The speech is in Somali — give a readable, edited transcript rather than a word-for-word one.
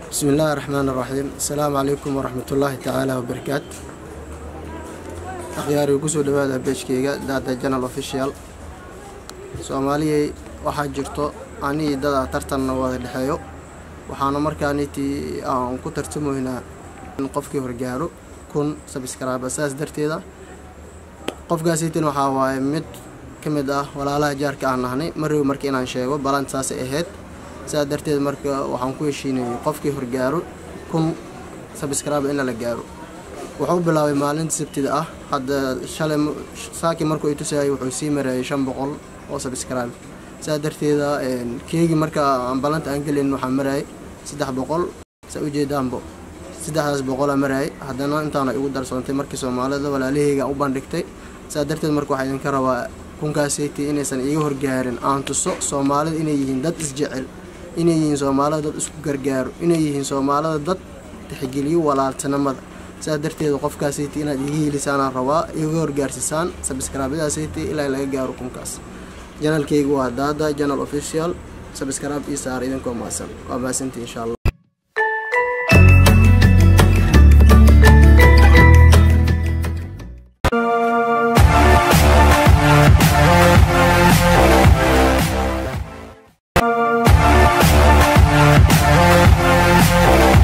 بسم الله الرحمن الرحيم. السلام عليكم ورحمة الله تعالى وبركاته. أخياري وكسو دبادة بيشكيغا دادا جانل اوفيشيال سوماليي waxaa jirto ani dada tartan wada dhaxeeyo waxaana markaaniti aan ku tartamoynaa in qofkii horgaaro kun subscribe asaas darteeda qofkaasiitin waxa waaye mid kamid ah walaalaha jaarka aan nahnay markii inaan sheego balantaas ay ahayd saa darteed marka waxaan ku heshiinay qofkii horgaaro kun subscribe in la gaaro wuxuu bilaabay maalinta sabtida ah hadda shalay saaki markuu ay tusayay wuxuu sii maray 500 oo subscribe saa darteeda keegi marka aan balanta aan galin waxaan maray 300 saa u jeedaanbo 300 maray haddana intaana igu darsoontay markii Soomaalida walaalahayga u bandhigtay saa darteed marka waxaan idin ka rabaa kunkaasaytii inaysan iga horgaarin aan tuso Soomaalida inay yihiin dad isjecel inay yihiin Soomaalida dad isku gargaaro inay yihiin Soomaalida dad tixgeliyo walaaltinimada saa darteed qofkaasaytii inaad iga helisaan rabaa iga horgaarsiisaan subscribe-daasaytii ilaa laga gaaro kunkaas channel kaygu waa Dada Channel Official subscribe isaar idinko maasan waa baasantii insha Allah.